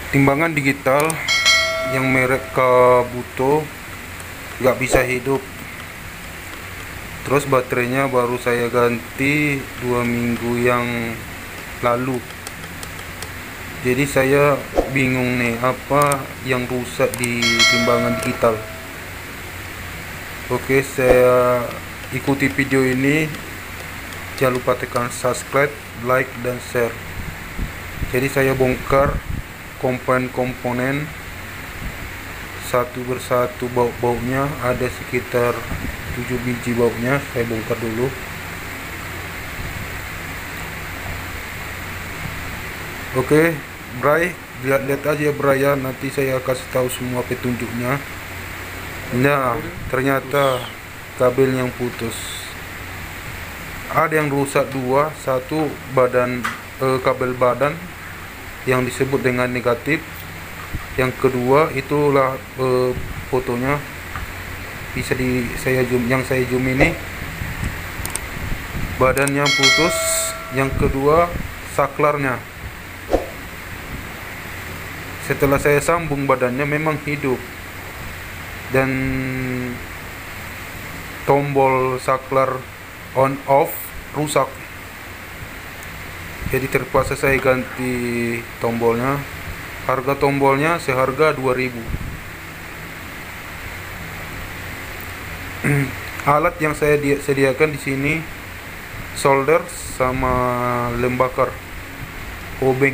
Timbangan digital yang merek Kabuto nggak bisa hidup. Terus baterainya baru saya ganti 2 minggu yang lalu. Jadi saya bingung nih, apa yang rusak di timbangan digital. Oke, saya ikuti video ini. Jangan lupa tekan subscribe, like, dan share. Jadi saya bongkar komponen-komponen satu persatu. Baut-bautnya ada sekitar 7 biji bautnya, saya bongkar dulu. Oke, Bray, lihat-lihat aja Bray ya, nanti saya kasih tahu semua petunjuknya. Nah, ternyata kabel yang putus. Ada yang rusak dua, satu badan kabel badan yang disebut dengan negatif. Yang kedua itulah fotonya, bisa saya zoom, yang saya zoom ini badannya putus. Yang kedua saklarnya, setelah saya sambung badannya memang hidup, dan tombol saklar on off rusak. Jadi terpaksa saya ganti tombolnya. Harga tombolnya seharga 2000. Alat yang saya sediakan di sini solder sama lem bakar obeng.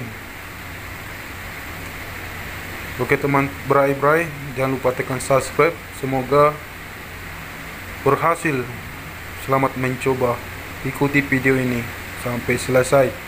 Oke teman Bray, jangan lupa tekan subscribe. Semoga berhasil. Selamat mencoba. Ikuti video ini sampai selesai.